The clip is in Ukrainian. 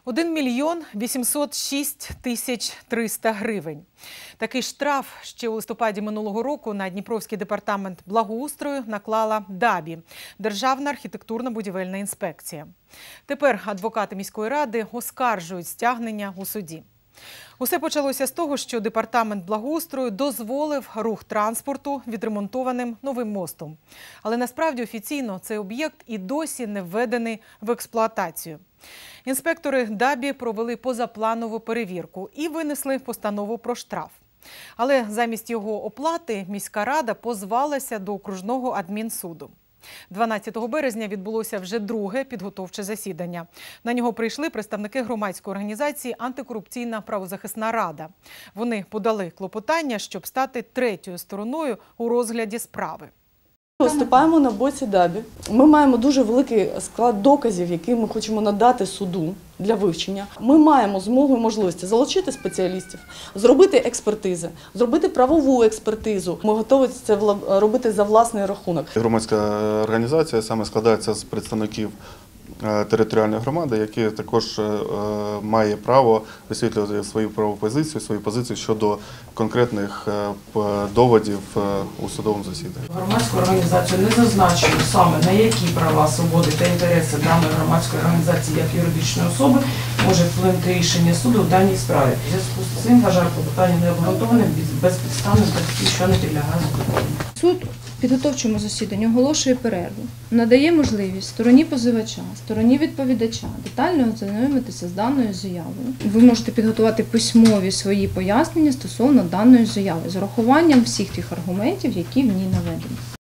1 мільйон 806 тисяч 300 гривень. Такий штраф ще у листопаді минулого року на Дніпровський департамент благоустрою наклала ДАБІ – Державна архітектурно-будівельна інспекція. Тепер адвокати міської ради оскаржують стягнення у суді. Усе почалося з того, що департамент благоустрою дозволив рух транспорту відремонтованим новим мостом. Але насправді офіційно цей об'єкт і досі не введений в експлуатацію. Інспектори ДАБІ провели позапланову перевірку і винесли постанову про штраф. Але замість його оплати міська рада позвалася до окружного адмінсуду. 12 березня відбулося вже друге підготовче засідання. На нього прийшли представники громадської організації «Антикорупційна правозахисна рада». Вони подали клопотання, щоб стати третьою стороною у розгляді справи. Виступаємо на боці ДАБІ. Ми маємо дуже великий склад доказів, які ми хочемо надати суду для вивчення. Ми маємо змогу і можливості залучити спеціалістів, зробити експертизи, зробити правову експертизу. Ми готові це робити за власний рахунок. Громадська організація саме складається з представників територіальної громади, які також має право висвітлювати свою правову позицію, свою позицію щодо конкретних доводів у судовому засіданні. Громадська організація не зазначує саме, на які права, свободи та інтереси даної громадської організації як юридичної особи може вплинути рішення суду в даній справі. У зв'язку з цим вважаю клопотання необґрунтованим, безпідставним та таким, що не підлягає задоволенню. Суд в підготовчому засіданні оголошує перерву, надає можливість стороні позивача, стороні відповідача детально ознайомитися з даною заявою. Ви можете підготувати письмові свої пояснення стосовно даної заяви з урахуванням всіх тих аргументів, які в ній наведені.